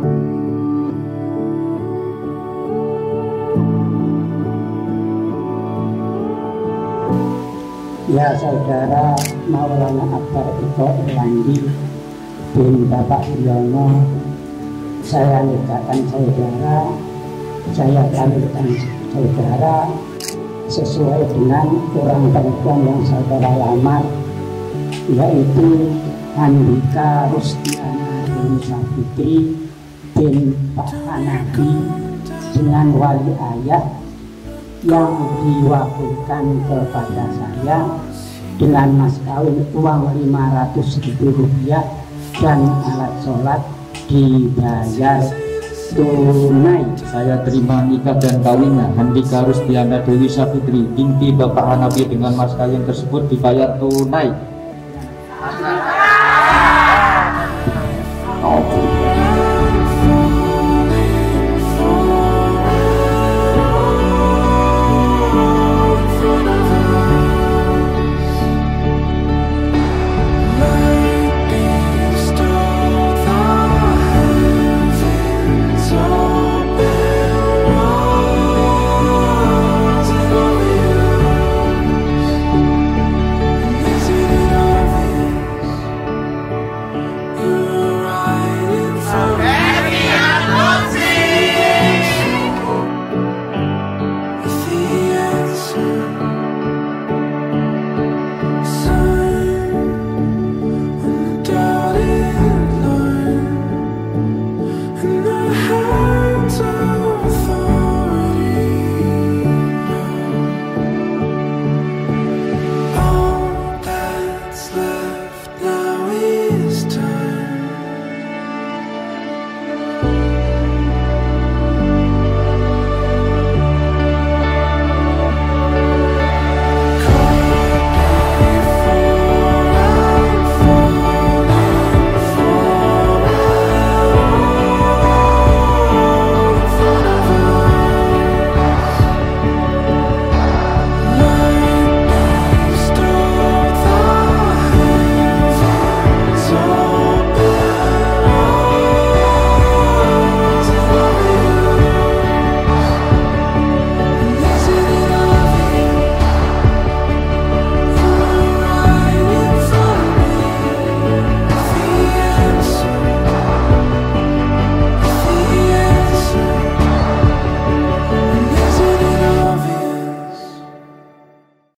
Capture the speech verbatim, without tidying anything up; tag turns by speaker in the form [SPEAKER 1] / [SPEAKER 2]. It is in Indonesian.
[SPEAKER 1] Ya saudara Maulana Akbar Ito Irwandi bin Bapak Wiono, saya nikahkan saudara, saya kawinkan saudara sesuai dengan orang perempuan yang saudara lamar, yaitu Andika Rustiana Dewi Savitri bin Pak Hanafi dengan wali ayah yang diwakilkan kepada saya dengan mas kawin uang lima ratus ribu rupiah dan alat sholat dibayar tunai.
[SPEAKER 2] Saya terima nikah dan kawinnya Andika Rustiana Dewi Savitri binti Bapak Hanafi dengan mas kawin tersebut dibayar tunai.
[SPEAKER 1] Oh.